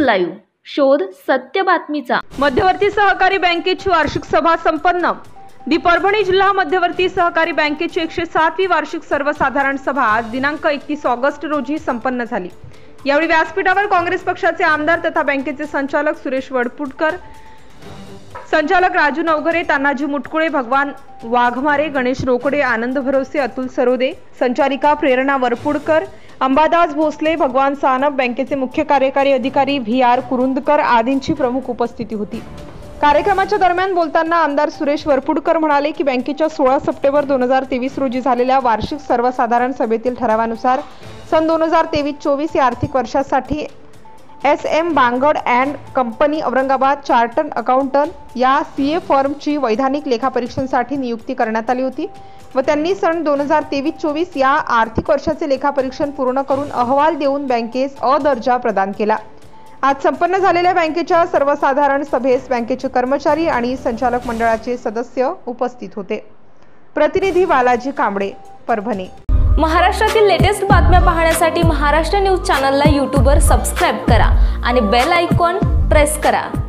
Live शोध सत्य बातमीचा। मध्यवर्ती सहकारी बँकेची वार्षिक सभा संपन्न। परभणी जिल्हा मध्यवर्ती सहकारी बँकेची 107वी वार्षिक सर्वसाधारण सभा आज दिनांक 31 ऑगस्ट रोजी संपन्न झाली। यावेळी व्यासपीठावर काँग्रेस पक्षाचे आमदार तथा बँकेचे संचालक सुरेश वडपुडकर, संचालक राजू नवघरे, तानाजी मुटकुळे, भगवान वाघमारे, गणेश रोकडे, आनंद भरोसे, अतुल सरोदे, संचालिका प्रेरणा वरपुडकर, अंबादास भोसले, भगवान सानप, बँकेचे मुख्य कार्यकारी अधिकारी VR कुरुंदकर आदींची प्रमुख उपस्थिती होती। कार्यक्रमाच्या दरम्यान बोलताना आमदार सुरेश वरपुडकर म्हणाले की बँकेच्या 16 सप्टेंबर 2023 रोजी झालेल्या वार्षिक सर्वसाधारण सभेतील ठरावानुसार सन 2023-24 या आर्थिक वर्षासाठी SM Bangad and company Aurangabad chartered accountant या CA फर्मची वैधानिक लेखापरीक्षणासाठी नियुक्ती करण्यात आली होती व त्यांनी सन 2023-24 या आर्थिक वर्षाचे लेखापरीक्षण पूर्ण करून अहवाल देऊन बँकेस अ दर्जा प्रदान केला। आज संपन्न झालेल्या बँकेच्या सर्वसाधारण सभेस बँकेचे कर्मचारी आणि संचालक मंडळाचे सदस्य उपस्थित होते। प्रतिनिधी बालाजी कांबळे, परभणी। महाराष्ट्रातील लेटेस्ट बातम्या पाहण्यासाठी महाराष्ट्र न्यूज चॅनलला यूट्यूबवर सबस्क्राइब करा आणि बेल आयकॉन प्रेस करा।